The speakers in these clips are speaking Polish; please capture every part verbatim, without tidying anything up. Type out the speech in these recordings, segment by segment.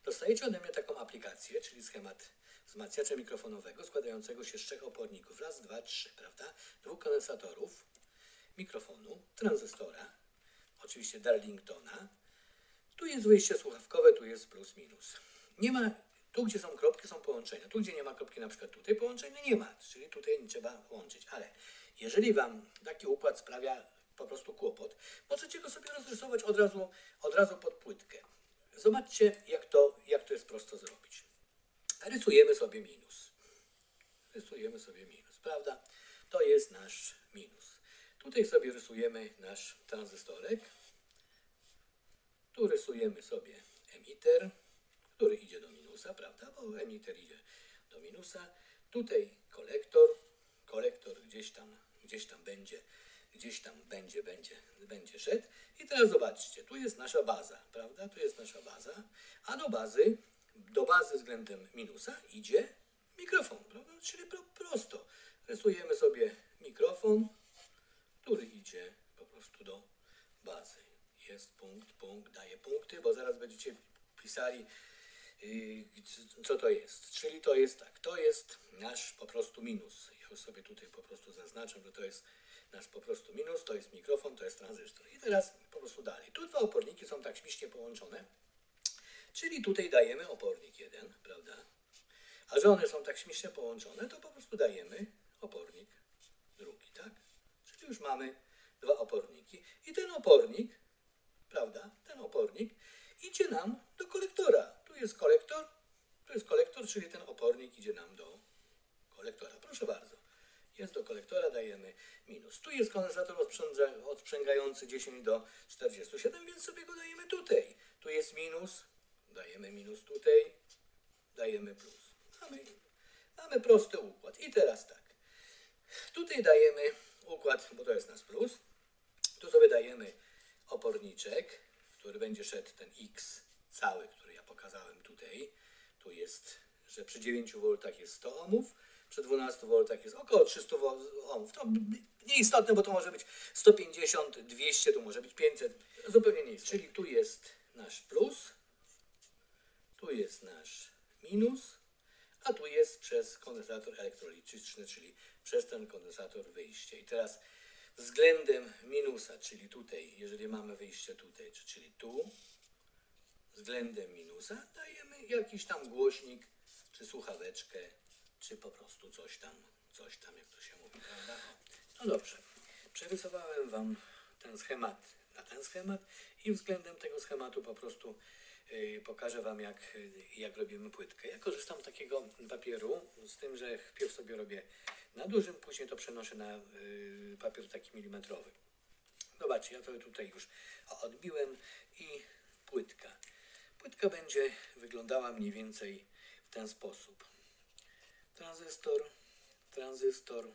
Dostajecie ode mnie taką aplikację, czyli schemat wzmacniacza mikrofonowego składającego się z trzech oporników. Raz, dwa, trzy, prawda? Dwóch kondensatorów, mikrofonu, tranzystora, oczywiście Darlingtona. Tu jest wyjście słuchawkowe, tu jest plus, minus. Nie ma, tu gdzie są kropki, są połączenia. Tu gdzie nie ma kropki, na przykład tutaj połączenia nie ma, czyli tutaj nie trzeba łączyć. Ale jeżeli Wam taki układ sprawia po prostu kłopot, możecie go sobie rozrysować od razu, od razu pod płytkę. Zobaczcie, jak to, jak to jest prosto zrobić. Rysujemy sobie minus. Rysujemy sobie minus, prawda? To jest nasz minus. Tutaj sobie rysujemy nasz tranzystorek. Tu rysujemy sobie emiter, który idzie do minusa, prawda? Bo emiter idzie do minusa. Tutaj kolektor. Kolektor gdzieś tam, gdzieś tam będzie, gdzieś tam będzie, będzie, będzie szedł. I teraz zobaczcie, tu jest nasza baza, prawda? Tu jest nasza baza, a do bazy, do bazy względem minusa idzie mikrofon, prawda? Czyli pro, prosto. Rysujemy sobie mikrofon, który idzie po prostu do bazy. Jest punkt, punkt, daje punkty, bo zaraz będziecie pisali, yy, co to jest. Czyli to jest tak, to jest nasz po prostu minus. Ja już sobie tutaj po prostu zaznaczę, że to jest nasz po prostu minus, to jest mikrofon, to jest tranzystor. I teraz po prostu dalej. Tu dwa oporniki są tak śmiesznie połączone, czyli tutaj dajemy opornik jeden, prawda? A że one są tak śmiesznie połączone, to po prostu dajemy opornik drugi, tak? Czyli już mamy dwa oporniki. I ten opornik, prawda, ten opornik idzie nam do kolektora. Tu jest kolektor, tu jest kolektor, czyli ten opornik idzie nam do kolektora. Proszę bardzo. Jest do kolektora, dajemy minus. Tu jest kondensator odsprzęgający dziesięć do czterdziestu siedmiu, więc sobie go dajemy tutaj. Tu jest minus, dajemy minus tutaj, dajemy plus. Mamy, mamy prosty układ. I teraz tak. Tutaj dajemy układ, bo to jest nasz plus. Tu sobie dajemy oporniczek, który będzie szedł ten X cały, który ja pokazałem tutaj. Tu jest, że przy dziewięciu woltach jest sto ohmów, przy dwunastu woltach jest około trzysta ohmów. To nieistotne, bo to może być sto pięćdziesiąt, dwieście, tu może być pięćset, zupełnie nieistotne. Czyli tu jest nasz plus, tu jest nasz minus, a tu jest przez kondensator elektroliczny, czyli przez ten kondensator wyjście. I teraz względem minusa, czyli tutaj, jeżeli mamy wyjście tutaj, czyli tu, względem minusa dajemy jakiś tam głośnik, czy słuchaweczkę, czy po prostu coś tam, coś tam, jak to się mówi, prawda? No dobrze, przerysowałem Wam ten schemat na ten schemat i względem tego schematu po prostu yy, pokażę Wam, jak, jak robimy płytkę. Ja korzystam z takiego papieru, z tym, że wpierw sobie robię na dużym, później to przenoszę na yy, papier taki milimetrowy. Zobaczcie, ja to tutaj już odbiłem i płytka. Płytka będzie wyglądała mniej więcej w ten sposób. Tranzystor, tranzystor,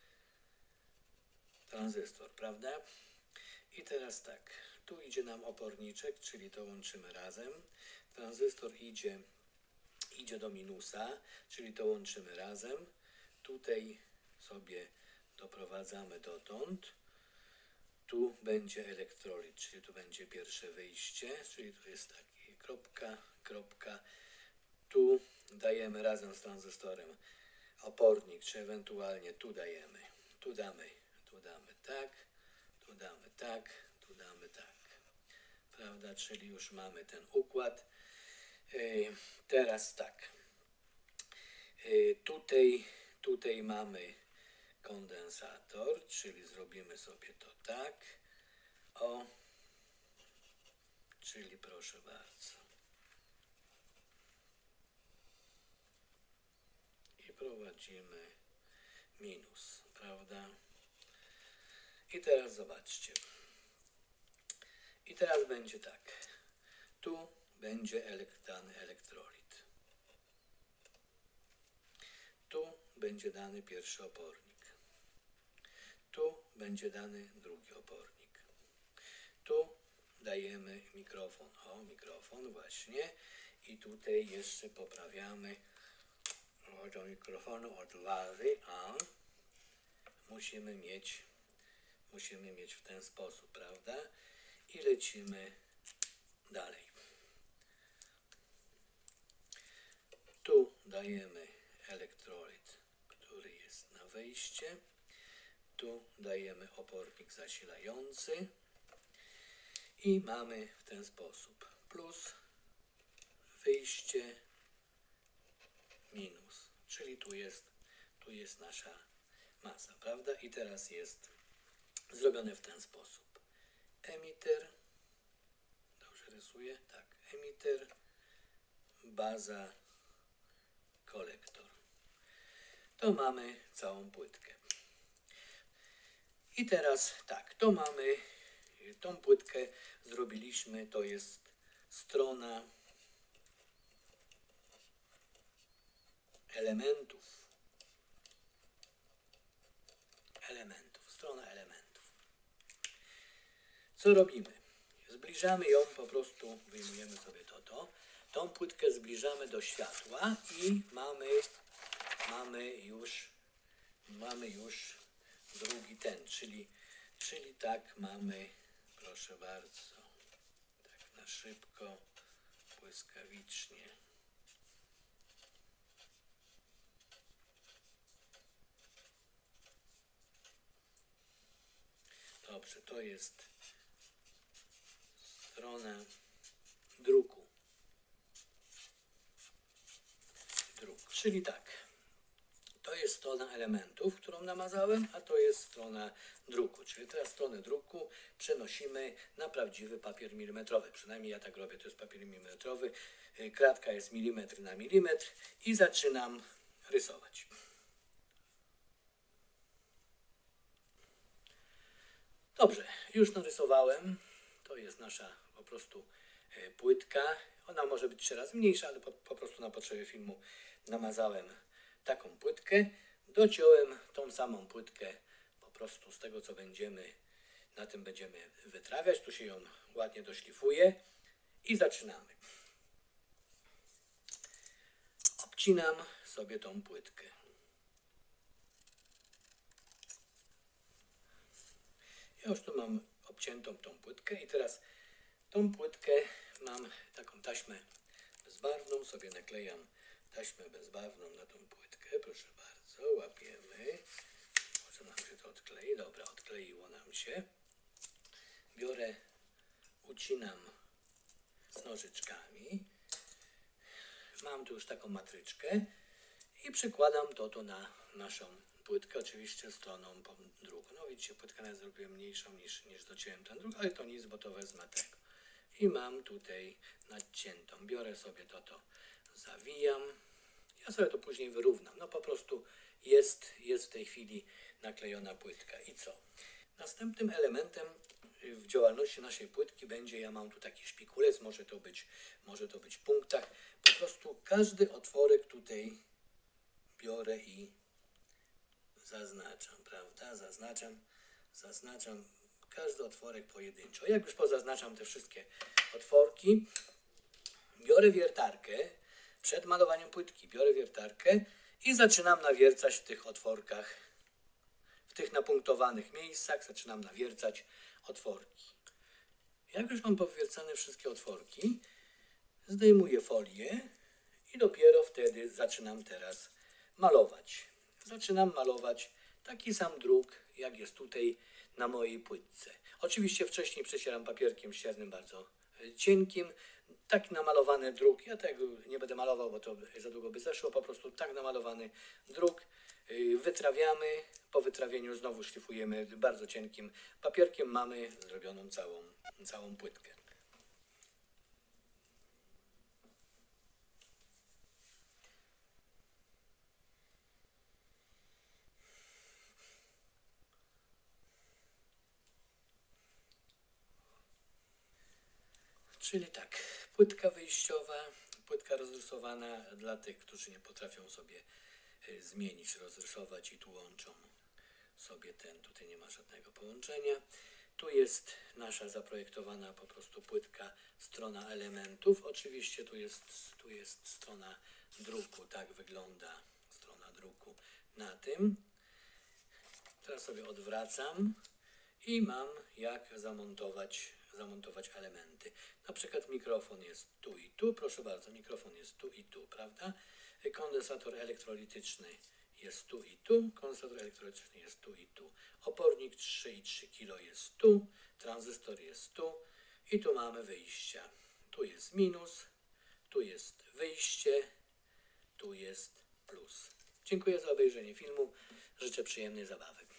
tranzystor, prawda? I teraz tak, tu idzie nam oporniczek, czyli to łączymy razem. Tranzystor idzie, idzie do minusa, czyli to łączymy razem. Tutaj sobie doprowadzamy dotąd. Tu będzie elektrolit, czyli tu będzie pierwsze wyjście, czyli tu jest taki kropka, kropka. Tu dajemy razem z tranzystorem opornik, czy ewentualnie tu dajemy, tu damy, tu damy tak, tu damy tak, tu damy tak, prawda, czyli już mamy ten układ. Yy, teraz tak, yy, tutaj, tutaj mamy kondensator, czyli zrobimy sobie to tak, o, czyli proszę bardzo. I prowadzimy minus, prawda? I teraz zobaczcie. I teraz będzie tak. Tu będzie dany elektrolit. Tu będzie dany pierwszy opornik. Tu będzie dany drugi opornik. Tu dajemy mikrofon. O, mikrofon właśnie. I tutaj jeszcze poprawiamy do mikrofonu od wazy, a musimy mieć, musimy mieć w ten sposób, prawda? I lecimy dalej. dajemy elektrolyt, który jest na wejście. Tu dajemy opornik zasilający i mamy w ten sposób plus, wyjście, minus, czyli tu jest, tu jest nasza masa, prawda? I teraz jest zrobione w ten sposób. Emiter, dobrze rysuję? Tak, emiter, baza, kolektor. To mamy całą płytkę. I teraz tak, to mamy, tą płytkę zrobiliśmy, to jest strona elementów, elementów, strona elementów. Co robimy? Zbliżamy ją, po prostu wyjmujemy sobie to, to. Tą płytkę zbliżamy do światła i mamy, mamy już, mamy już drugi ten, czyli, czyli tak mamy, proszę bardzo, tak na szybko, błyskawicznie. Dobrze, to jest strona druku. Druk, czyli tak, to jest strona elementów, którą namazałem, a to jest strona druku. Czyli teraz stronę druku przenosimy na prawdziwy papier milimetrowy. Przynajmniej ja tak robię, to jest papier milimetrowy. Kratka jest milimetr na milimetr i zaczynam rysować. Dobrze, już narysowałem. To jest nasza po prostu płytka. Ona może być trzy razy mniejsza, ale po, po prostu na potrzeby filmu namazałem taką płytkę. Dociąłem tą samą płytkę po prostu z tego, co będziemy, na tym będziemy wytrawiać. Tu się ją ładnie doszlifuje i zaczynamy. Obcinam sobie tą płytkę. Ja już tu mam obciętą tą płytkę i teraz tą płytkę mam taką taśmę bezbarwną, sobie naklejam taśmę bezbarwną na tą płytkę, proszę bardzo, łapiemy, może nam się to odklei, dobra, odkleiło nam się, biorę, ucinam nożyczkami, mam tu już taką matryczkę i przykładam to, to na naszą płytkę, oczywiście stroną druku. No widzicie, płytkę nawet zrobiłem mniejszą niż, niż dociąłem ten druk, ale to nic, bo to wezmę tego. I mam tutaj nadciętą. Biorę sobie to, to zawijam. Ja sobie to później wyrównam. No po prostu jest, jest w tej chwili naklejona płytka. I co? Następnym elementem w działalności naszej płytki będzie, ja mam tu taki szpikulec, może to być, może to być punktach. Po prostu każdy otworek tutaj biorę i zaznaczam, prawda? Zaznaczam, zaznaczam każdy otworek pojedynczo. Jak już pozaznaczam te wszystkie otworki, biorę wiertarkę, przed malowaniem płytki biorę wiertarkę i zaczynam nawiercać w tych otworkach, w tych napunktowanych miejscach, zaczynam nawiercać otworki. Jak już mam powiercane wszystkie otworki, zdejmuję folię i dopiero wtedy zaczynam teraz malować. Zaczynam malować taki sam druk, jak jest tutaj na mojej płytce. Oczywiście wcześniej przecieram papierkiem ściernym bardzo cienkim. Tak namalowany druk, ja tego nie będę malował, bo to za długo by zeszło, po prostu tak namalowany druk wytrawiamy. Po wytrawieniu znowu szlifujemy bardzo cienkim papierkiem. Mamy zrobioną całą, całą płytkę. Czyli tak, płytka wyjściowa, płytka rozrysowana dla tych, którzy nie potrafią sobie zmienić, rozrysować i tu łączą sobie ten, tutaj nie ma żadnego połączenia. Tu jest nasza zaprojektowana po prostu płytka, strona elementów. Oczywiście tu jest, tu jest strona druku, tak wygląda strona druku na tym. Teraz sobie odwracam i mam jak zamontować zamontować elementy. Na przykład mikrofon jest tu i tu, proszę bardzo, mikrofon jest tu i tu, prawda? Kondensator elektrolityczny jest tu i tu. Kondensator elektrolityczny jest tu i tu. Opornik trzy i trzy kilo jest tu. Tranzystor jest tu. I tu mamy wyjścia. Tu jest minus. Tu jest wyjście. Tu jest plus. Dziękuję za obejrzenie filmu. Życzę przyjemnej zabawy.